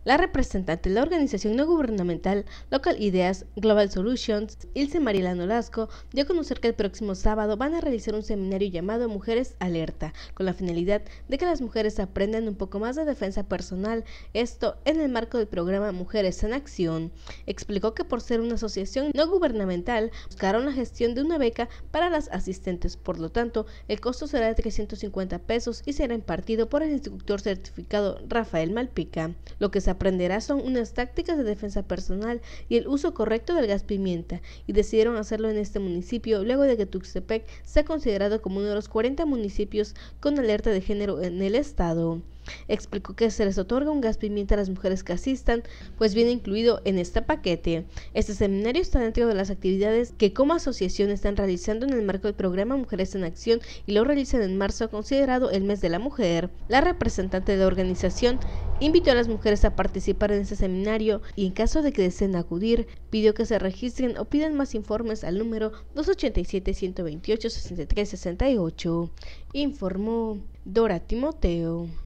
La representante de la organización no gubernamental Local Ideas Global Solutions, Ilse Mariela Nolasco, dio a conocer que el próximo sábado van a realizar un seminario llamado Mujeres Alerta, con la finalidad de que las mujeres aprendan un poco más de defensa personal, esto en el marco del programa Mujeres en Acción. Explicó que por ser una asociación no gubernamental, buscaron la gestión de una beca para las asistentes, por lo tanto, el costo será de 350 pesos y será impartido por el instructor certificado Rafael Malpica. Lo que se aprenderá son unas tácticas de defensa personal y el uso correcto del gas pimienta, y decidieron hacerlo en este municipio luego de que Tuxtepec sea considerado como uno de los 40 municipios con alerta de género en el estado. Explicó que se les otorga un gas pimienta a las mujeres que asistan, pues viene incluido en este paquete. Este seminario está dentro de las actividades que como asociación están realizando en el marco del programa Mujeres en Acción y lo realizan en marzo, considerado el mes de la mujer. La representante de la organización invitó a las mujeres a participar en este seminario y en caso de que deseen acudir, pidió que se registren o pidan más informes al número 287-128-6368. Informó Dora Timoteo.